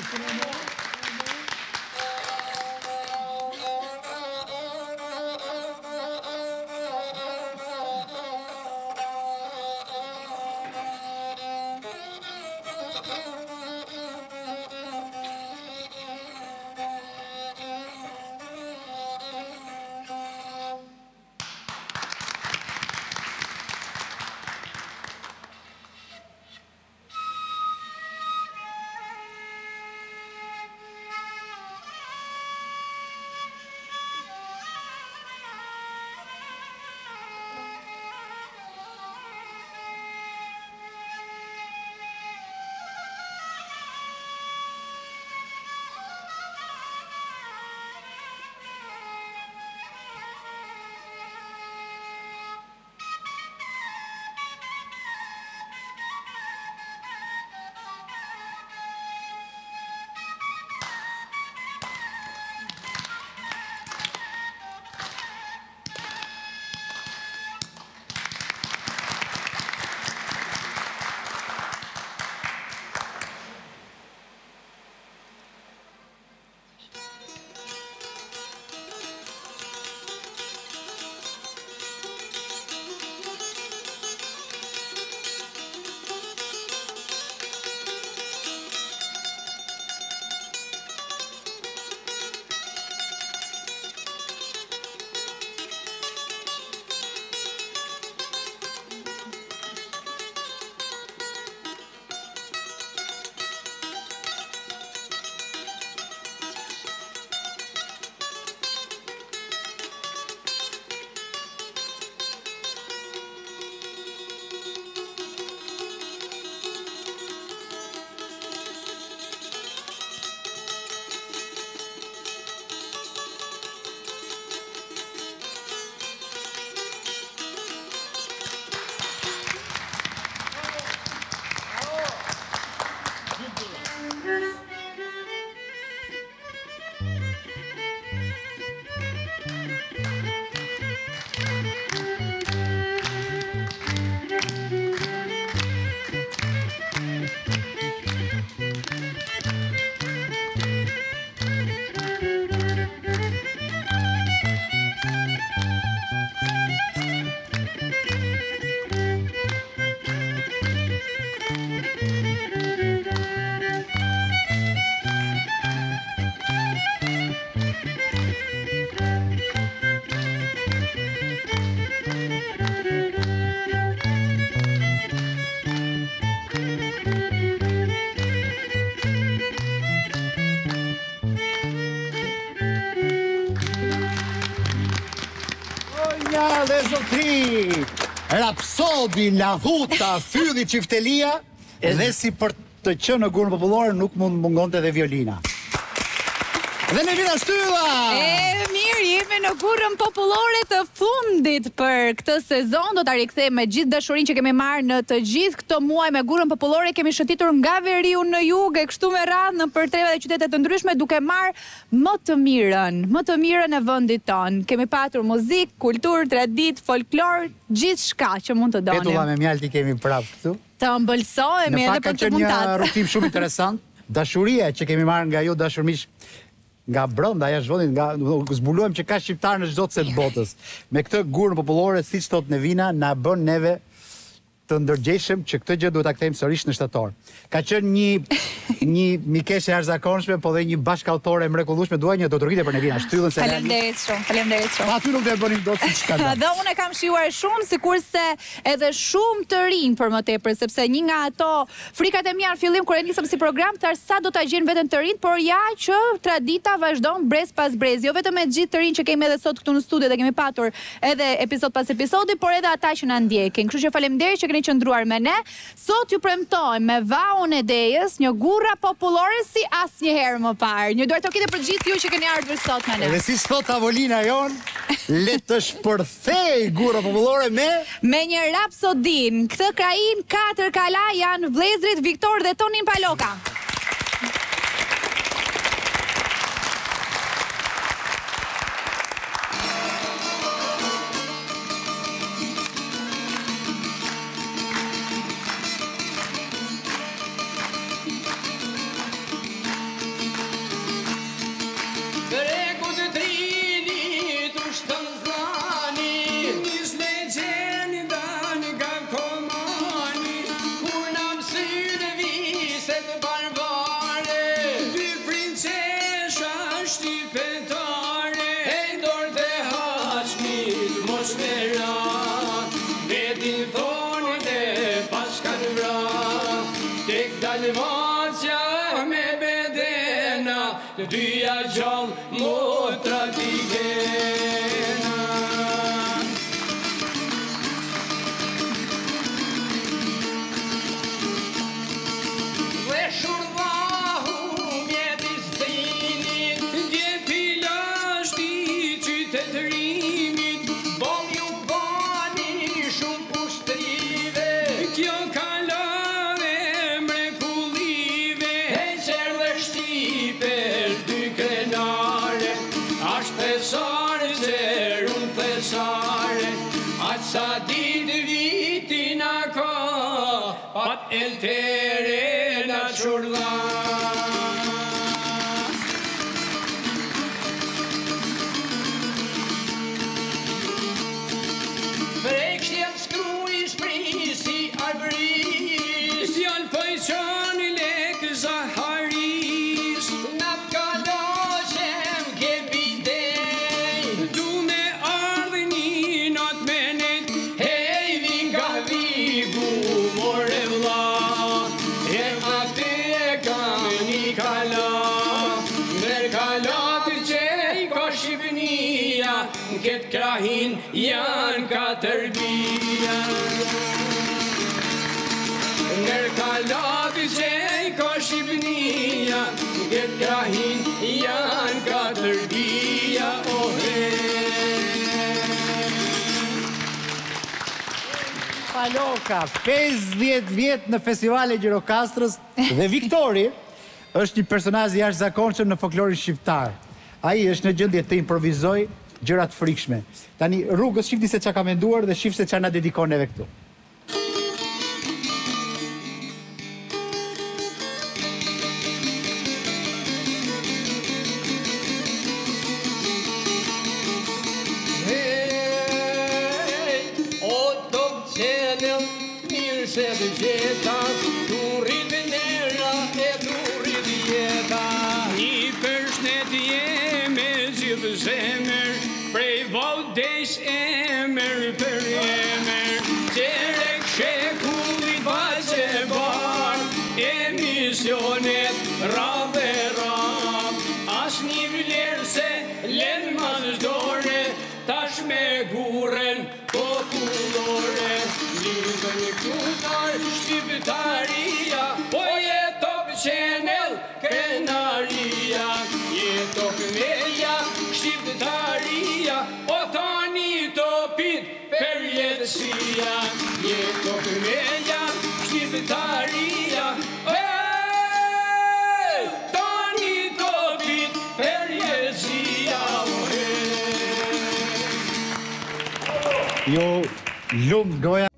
Dhe zotri, Rapsodi, Lahuta, Fylli, Çiftelia, dhe si për të qenë në gurën popullore nuk mund mungonte dhe violina. Dhe në vina shtylla! Mirë, jemi në gurën popullore të fundit për këtë sezon. Do ta rikthejmë me gjithë dashurinë që kemi marrë në të gjithë këto muaj me gurën popullore. Kemi shëtitur nga veriu në jug e kështu me radhë në përtreva dhe qytete të ndryshme duke marrë më të mirën e vendit ton. Kemi patur muzikë, kulturë, traditë, folklor, gjithçka që mund të donim. Petulla me mjalti kemi prapë këtu. Të ëmbëlsohemi edhe për të puntat. Në fakt ka qenë një rrugtim shumë interesant. Dashuria që kemi marrë nga ju dashurmish nga brenda jashtë vendit, nga zbuluam që ka shqiptar në çdo cel botës. Me këtë gurën popullore, siç thot Nevina, na bën neve të ndërgjegjshëm që këtë gjë duhet ta kthejmë sërish në shtator. Ka qenë një mikeshe jashtëzakonshme, po dhe një bashkëautore e mrekullueshme. Dua një doktorite për Nevina, shtyllën se Faleminderit shumë. Aty nuk do e bënim dot siç ka. Dhe unë kam shijuar shumë, sikurse edhe shumë të rinj për më tepër, sepse një nga ato frikat e mia në fillim kur e nisëm si program, thash sa do ta gjejnë veten të rinj, por ja që tradita vazhdon brez pas brez. Jo vetëm me gjithë të rinj që kemi edhe sot këtu në studio dhe kemi patur edhe episod pas episodi, por edhe ata që na ndjekin. Kështu që faleminderit që keni qëndruar me ne. Sot ju premtojmë me vaun e Dejës një gurra popullore si asnjëherë më parë. Një duartokite për gjithë ju që keni ardhur sot me ne. Dhe si thot tavolina jon, le të shpërthej gurra popullore me një rapsodin. Këtë krain 4 kala janë vëllezrit Viktor dhe Tonin Paloka. të dyja gjallë motra t'i kena. Sa ditë vitin a ka, pat eltere na qurlas. Frekshtjen skruj sprisi arbris, janë pëjqan i lekë zaharis. Nat kaloshem ke bidej, du me ardhe një not me këtë krahin janë katër bia. Nër kalatë që i ka Shqipnia, këtë krahin janë katër bia. Paloka, 50 vjet në festivale Gjirokastrës dhe Viktori është një personazh i jashtëzakonshëm në folklorin shqiptar. Ai është në gjendje të improvizojë gjërat frikshme. Tani rrugës shifni se çka ka menduar dhe shif se çfarë na dedikon neve këtu. O top qenëm, mirë se të gjeta, tu rritë nera e tu rritë jeta. Një përshëndetje me gjithë zemër, prej vaudesh emër për emër, qerek shekullit faqe bar, emisionet rap e rap, as një vlerë se len mazdore, tash me guren popullore, lidhën këtar shqiptaria, po jetop qenel krenaria, jetop meja shqiptaria, o tani topit për jetësia, jetop meja shqiptaria, tani topit për jetësia. Jo, lumë goja.